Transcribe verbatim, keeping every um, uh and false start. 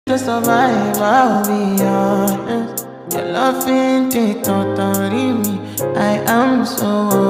To survive, I'll be honest. Your love ain't it, totally me. I am so